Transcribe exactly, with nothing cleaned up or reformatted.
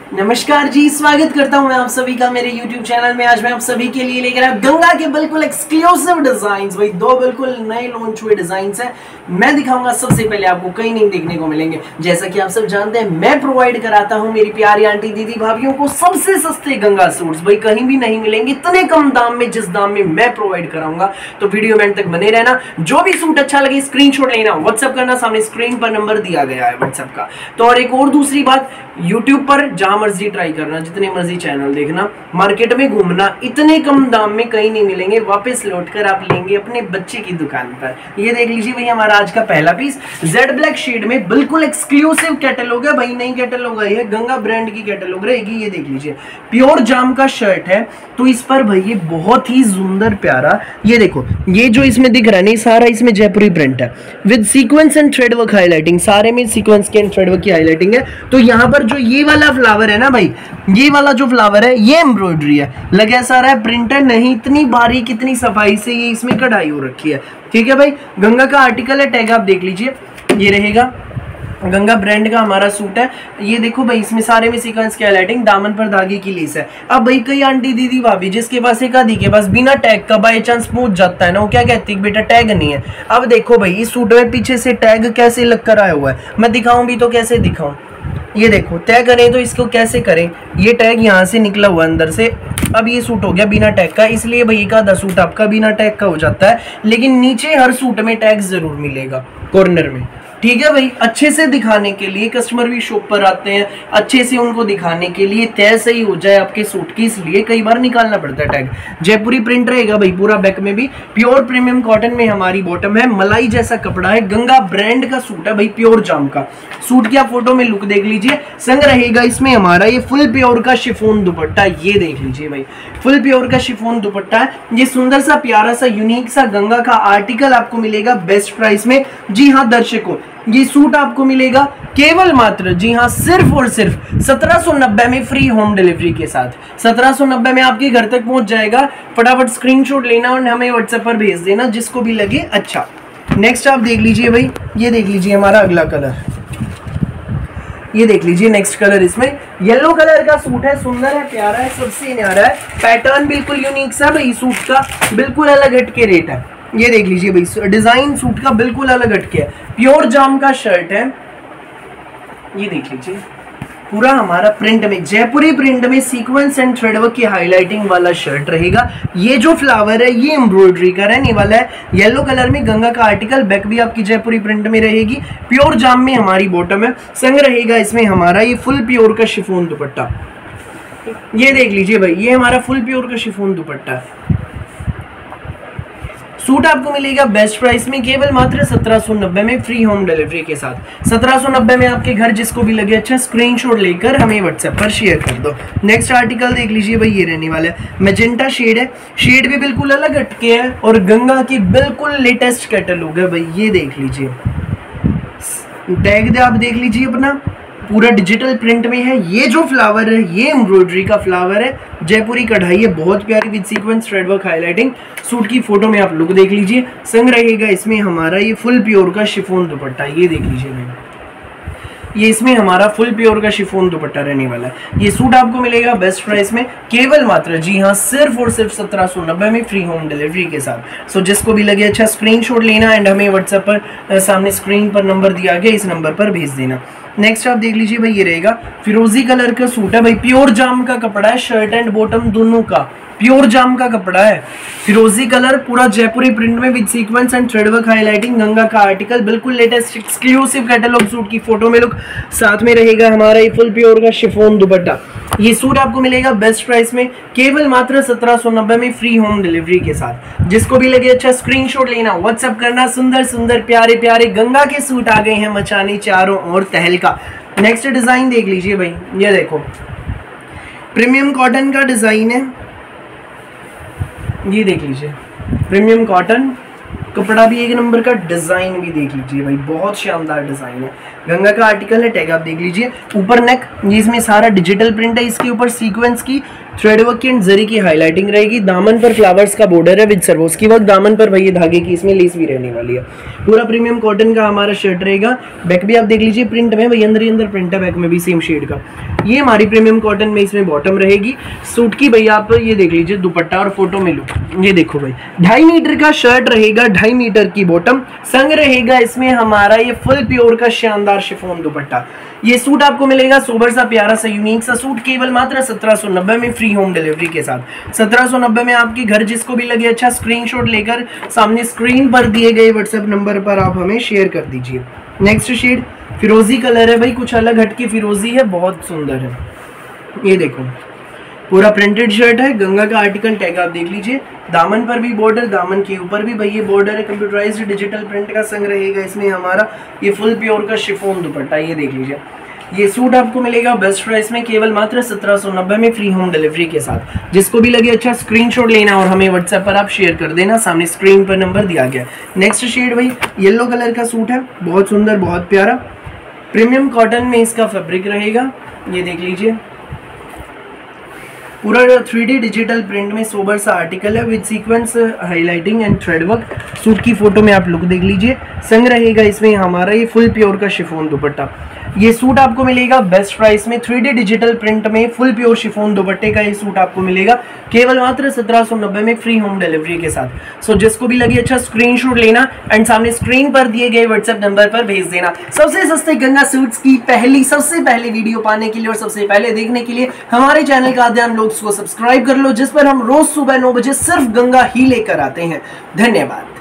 नमस्कार जी, स्वागत करता हूं मैं आप सभी का मेरे YouTube चैनल में। आज मैं आप सभी के लिए लेकर आया गंगा के बिल्कुल एक्सक्लूसिव डिजाइन्स। भाई दो बिल्कुल नए लॉन्च हुए डिजाइन्स हैं, मैं दिखाऊंगा। सबसे पहले आपको कहीं नहीं देखने को मिलेंगे। जैसा कि आप सब जानते हैं, मैं प्रोवाइड कराता हूं मेरी प्यारी आंटी दीदी भाभियों को सबसे सस्ते गंगा सूट्स। भाई कहीं भी नहीं मिलेंगे इतने कम दाम में, जिस दाम में मैं प्रोवाइड कराऊंगा। तो वीडियो में तक बने रहना। जो भी सूट अच्छा लगे स्क्रीनशॉट लेना, व्हाट्सएप करना, सामने स्क्रीन पर नंबर दिया गया है व्हाट्सएप का। तो और एक और दूसरी बात, यूट्यूब पर जहां मर्जी ट्राई करना, जितने मर्जी चैनल देखना, मार्केट में घूमना, इतने कम दाम में कहीं नहीं मिलेंगे। वापस लौटकर आप लेंगे अपने बच्चे की दुकान पर। ये देख लीजिए भाई, हमारा आज का पहला पीस जेड ब्लैक शेड में बिल्कुल एक्सक्लूसिव कैटलॉग है। भाई नई कैटलॉग है, गंगा ब्रांड की कैटलॉग रहेगी। ये देख लीजिए, प्योर जाम का शर्ट है। तो इस पर भाई ये बहुत ही सुंदर प्यारा, ये देखो, ये जो इसमें दिख रहा है नहीं, सारा इसमें जयपुरी प्रिंट है with sequence and thread work highlighting. सारे में सीक्वेंस के एंड थ्रेड वर्क की हाईलाइटिंग है। तो यहाँ पर जो ये वाला फ्लावर है ना भाई, ये वाला जो फ्लावर है ये एम्ब्रॉयडरी है, लगे सारा है, प्रिंटर नहीं। इतनी बारीक, इतनी सफाई से ये इसमें कढ़ाई हो रखी है। ठीक है भाई, गंगा का आर्टिकल है, टैग आप देख लीजिए, ये रहेगा। गंगा ब्रांड का हमारा सूट है। ये देखो भाई, इसमें सारे में सीक्वेंस की हाईलाइटिंग, दामन पर धागे की लेस है। अब भाई कई आंटी दीदी भाभी जिसके पास एक आदि के पास बिना टैग का बाय चांस पहुंच जाता है ना, वो क्या कहती है बेटा टैग नहीं है। अब देखो भाई, इस सूट में पीछे से टैग कैसे लग कर आया हुआ है, मैं दिखाऊं भी तो कैसे दिखाऊं। ये देखो, तय करें तो इसको कैसे करें, ये टैग यहाँ से निकला हुआ अंदर से। अब ये सूट हो गया बिना टैग का, इसलिए भाई एक आधा सूट आपका बिना टैग का हो जाता है, लेकिन नीचे हर सूट में टैग जरूर मिलेगा कॉर्नर में। ठीक है भाई, अच्छे से दिखाने के लिए कस्टमर भी शॉप पर आते हैं, अच्छे से उनको दिखाने के लिए तय सही हो जाए आपके सूट की, इसलिए कई बार निकालना पड़ता है टैग। जयपुरी प्रिंट रहेगा भाई पूरा बैक में भी, प्योर प्रीमियम कॉटन में हमारी बॉटम है, मलाई जैसा कपड़ा है, गंगा ब्रांड का सूट है भाई, प्योर जाम का सूट की आप फोटो में लुक देख लीजिए। संग रहेगा इसमें हमारा ये फुल प्योर का शिफॉन दुपट्टा, ये देख लीजिए भाई, फुल प्योर का शिफॉन दुपट्टा है। ये सुंदर सा प्यारा सा यूनिक सा गंगा का आर्टिकल आपको मिलेगा बेस्ट प्राइस में। जी हाँ दर्शकों, ये सूट आपको मिलेगा केवल मात्र, जी हाँ सिर्फ और सिर्फ सत्रह सौ नब्बे में, फ्री होम डिलीवरी के साथ। सत्रह सौ नब्बे में आपके घर तक पहुंच जाएगा। फटाफट स्क्रीनशॉट लेना और हमें व्हाट्सएप पर भेज देना, जिसको भी लगे अच्छा। नेक्स्ट आप देख लीजिए भाई, ये देख लीजिए हमारा अगला कलर, ये देख लीजिए नेक्स्ट कलर। इसमें येलो कलर का सूट है, सुंदर है, प्यारा है, सबसे न्यारा है, पैटर्न बिल्कुल यूनिक सा भाई, सूट का बिल्कुल अलग हटके रेट है। ये देख लीजिए भाई, डिजाइन सूट का बिल्कुल अलग हटके है, प्योर जाम का शर्ट है। ये देख लीजिए, पूरा हमारा प्रिंट में, जयपुरी प्रिंट में सीक्वेंस एंड थ्रेडवर्क की हाईलाइटिंग वाला शर्ट रहेगा। ये जो फ्लावर है ये एम्ब्रॉयडरी का रहने वाला है, येलो कलर में गंगा का आर्टिकल, बैक भी आपकी जयपुरी प्रिंट में रहेगी, प्योर जाम में हमारी बॉटम है। संग रहेगा इसमें हमारा ये फुल प्योर का शिफॉन दुपट्टा, ये देख लीजिए भाई, ये हमारा फुल प्योर का शिफॉन दुपट्टा है। सूट आपको मिलेगा बेस्ट प्राइस में, केवल मात्र सत्रह सौ नब्बे में, फ्री होम डिलीवरी के साथ। सत्रह सौ नब्बे में आपके घर जिसको भी लगे अच्छा, स्क्रीनशॉट लेकर हमें व्हाट्सएप पर शेयर कर दो। नेक्स्ट आर्टिकल देख लीजिए भाई, ये रहने वाला है, मैजेंटा शेड है, शेड भी बिल्कुल अलग हटके है और गंगा की बिल्कुल लेटेस्ट कैटलॉग है भाई। ये देख लीजिए, टैग दे आप देख लीजिए अपना, पूरा डिजिटल प्रिंट में है। ये जो फ्लावर है ये एम्ब्रॉयडरी का फ्लावर है, जयपुरी कढ़ाई है, बहुत प्यारी with sequence thread work highlighting. Suit की फोटो में आप लुक देख लीजिए। संग रहेगा इसमें हमारा ये फुल प्योर का शिफॉन दुपट्टा, ये देख लीजिए भाई, ये इसमें हमारा फुल प्योर का शिफॉन दुपट्टा रहने वाला है। ये सूट आपको मिलेगा बेस्ट प्राइस में, केवल मात्र, जी हाँ सिर्फ और सिर्फ सत्रह सौ नब्बे में, फ्री होम डिलीवरी के साथ। सो जिसको भी लगे अच्छा, स्क्रीनशॉट लेना एंड हमें व्हाट्सएप पर सामने स्क्रीन पर नंबर दिया गया, इस नंबर पर भेज देना। नेक्स्ट आप देख लीजिए भाई, ये रहेगा फिरोजी कलर का सूट है भाई, प्योर जाम का कपड़ा है, शर्ट एंड बॉटम दोनों का प्योर जाम का कपड़ा है, फिरोजी कलर, पूरा जयपुरी प्रिंट में with sequence and thread work highlighting, Ganga का आर्टिकल, बिल्कुल लेटेस्ट एक्सक्लूसिव कैटलॉग सूट की फोटो में लुक। साथ में रहेगा हमारा ये फुल प्योर का शिफॉन दुपट्टा। ये सूट आपको मिलेगा बेस्ट प्राइस में, केवल मात्र सत्रह सौ नब्बे में, फ्री होम डिलीवरी के साथ। जिसको भी लगे अच्छा, स्क्रीनशॉट लेना, व्हाट्सएप करना। सुंदर सुंदर प्यारे प्यारे गंगा के सूट आ गए हैं मचाने चारों ओर तहलका। नेक्स्ट डिजाइन देख लीजिए भाई, ये देखो, प्रीमियम कॉटन का डिजाइन है, ये देख लीजिए, प्रीमियम कॉटन कपड़ा भी एक नंबर का, डिजाइन भी देख लीजिए भाई, बहुत शानदार डिजाइन है। गंगा का आर्टिकल है, टैग आप देख लीजिए, ऊपर नेक, ये इसमें सारा डिजिटल प्रिंट है, इसके ऊपर सीक्वेंस की थ्रेड वर्क की एंड जरी की हाईलाइटिंग रहेगी। दामन पर फ्लावर्स का बॉर्डर है विद सर्वोस्की वर्क। दामन पर भैया धागे की इसमें लेस भी रहने वाली है। पूरा प्रीमियम कॉटन का हमारा शर्ट रहेगा। बैक भी आप देख लीजिए प्रिंट में, भाई अंदर ही अंदर प्रिंट है, बैक में भी सेम शेड का। ये हमारी प्रीमियम कॉटन में इसमें बॉटम रहेगी। सूट की भैया आप ये देख लीजिए दुपट्टा और फोटो में लुक, ये देखो भाई ढाई मीटर का शर्ट रहेगा, ढाई मीटर की बॉटम, संग रहेगा इसमें हमारा ये फुल प्योर का शानदार शिफॉन दुपट्टा। ये सूट आपको मिलेगा सोबर सा प्यारा सा यूनिक सा सूट, केवल मात्र सत्रह सौ नब्बे में, फ्री होम डिलीवरी के साथ। सत्रह सौ नब्बे में आपके घर जिसको भी लगे अच्छा स्क्रीनशॉट लेकर सामने स्क्रीन पर दिए गए व्हाट्सएप नंबर पर आप हमें शेयर कर दीजिए। नेक्स्ट शेड फिरोजी कलर है भाई, कुछ अलग हटके फिरोजी है, बहुत सुंदर है। ये देखो पूरा प्रिंटेड शर्ट है, गंगा का आर्टिकल टैग आप देख लीजिए। दामन पर भी बॉर्डर, दामन के ऊपर भी भाई ये बॉर्डर है, कंप्यूटराइज्ड डिजिटल प्रिंट का संग रहेगा इसमें हमारा। ये फुल प्योर का शिफॉन दुपट्टा, ये देख लीजिए। ये सूट आपको मिलेगा बेस्ट प्राइस में, केवल मात्र सत्रह सौ नब्बे में, फ्री होम डिलीवरी के साथ। जिसको भी लगे अच्छा स्क्रीनशॉट लेना और हमें व्हाट्सएप पर आप शेयर कर देना, सामने स्क्रीन पर नंबर दिया गया। नेक्स्ट शेड भाई येलो कलर का सूट है, बहुत सुंदर बहुत प्यारा, प्रीमियम कॉटन में इसका फैब्रिक रहेगा, ये देख लीजिए। पूरा थ्री डी डिजिटल प्रिंट में सोबर सा आर्टिकल है with sequence highlighting and thread work. Suit की फोटो में आप लुक देख लीजिए। संग रहेगा इसमें हमारा ये फुल प्योर का शिफॉन दुपट्टा। ये सूट आपको मिलेगा बेस्ट प्राइस में, थ्री डी डिजिटल प्रिंट में फुल प्योर शिफॉन दुपट्टे का ये सूट आपको मिलेगा केवल मात्र सत्रह सौ नब्बे में, फ्री होम डिलीवरी के साथ। सो so, जिसको भी लगे अच्छा स्क्रीनशॉट लेना एंड सामने स्क्रीन पर दिए गए व्हाट्सएप नंबर पर भेज देना। सबसे सस्ते गंगा सूट्स की पहली सबसे पहले वीडियो पाने के लिए और सबसे पहले देखने के लिए हमारे चैनल का ध्यान लोग को सब्सक्राइब कर लो, जिस पर हम रोज सुबह नौ बजे सिर्फ गंगा ही लेकर आते हैं। धन्यवाद।